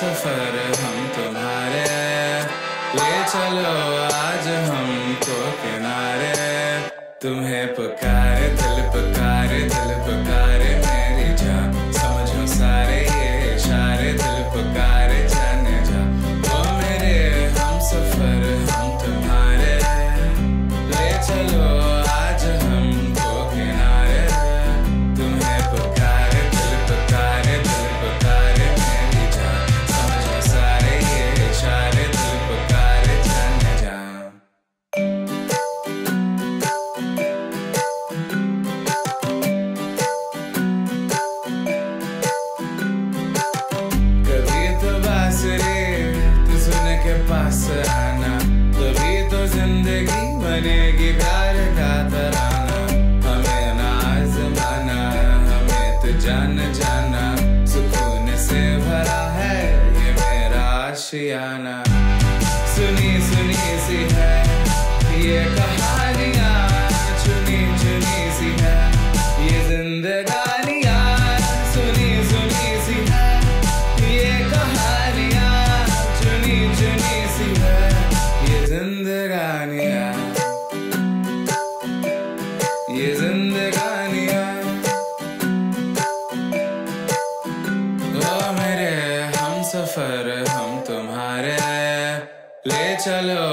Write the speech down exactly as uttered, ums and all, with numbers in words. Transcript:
सफर हम तुम्हारे, ले चलो आज हमको किनारे। तुम्हें पुकारे दिल, पुकारे दिल, पुकारे मेरी जान, समझो सारे ये इशारे, दिल पुकारे जाने जा। ओ मेरे हम सफर हम तुम्हारे, ले चलो आज हमको किनारे। तुम्हें पुकारे दिल, पुकारे दिल, पुकारे मेरी जान, समझो सारे ये इशारे, दिल पुकारे जाने जा। कभी तो बांसुरी तू सुन के पास आना, कभी तो जिंदगी बनेगी प्यार का तराना। हमें ना आज़माना, हमें तो जान जाना, सुकून से भरा है ये मेरा आशियाना। सुनी सुनी सी है ये कहानियाँ, चुनी चुनी सी है ये जिंदगानियाँ। सुनी सुनी सी है ये कहानियाँ, चुनी चुनी सी है ये जिंदगानियाँ, ये जिंदगानियाँ। ओ मेरे हम सफर हम तुम्हारे, ले चलो